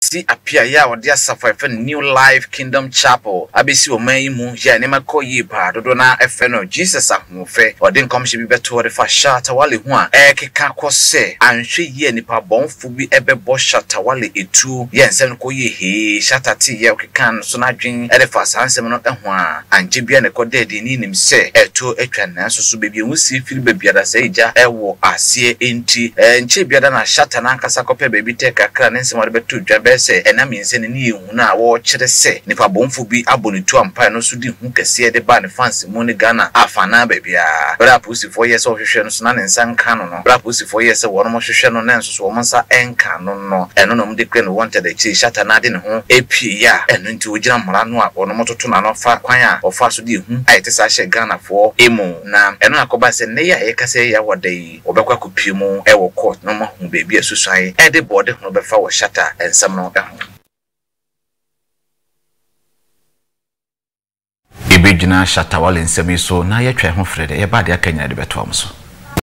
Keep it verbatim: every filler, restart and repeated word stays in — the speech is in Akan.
si apia ya wode asafa New Life Kingdom Chapel abesi o man mu ya ne makoyi pa dodo na efe no Jesus ahofe ode nkomhye bi beto de fa shata wale hu a ekeka kose anhwe ye nipa bonfu bi ebebo shata wale etu ye nsem ko ye he shata ti ye okeka so na dwen e de fa sansem no ehu a anje bia ne kode de ni nim se eto etwa na so so bebi hu si fili bebiada se ija ewo asie enti enche biada na shata na nkasa kope bebi te kakra ne nsem wale beto dwa se ena minse ne ni hu na wo kire se nipa bonfu bi abonitu ampa no so di hu kese de ba ne fans mu ne Ghana afana bebia bra pusi four years of hwehwe no so na ne nsan ka no no bra pusi four years wono mo hwehwe no na nso so wo nsa enka no no eno no mde kre no wanted e chi shata na de ne ho epi ya eno nti ogina mara no a wono mototo na no fa kwan a ofa so di hu ayete sa hye Ghana fo emu na eno akoba se ne ya ye kase ya wodai obekwa kopiemu e wo court no mo hu bebia susuan e de bode ho befa wo shata ensam no eho Ibijina shata wale nsemi so na yetwa ho frede ye ba de akanya de beto am so